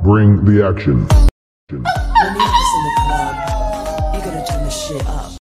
bring the action. When you in the club, you gotta turn the shit up.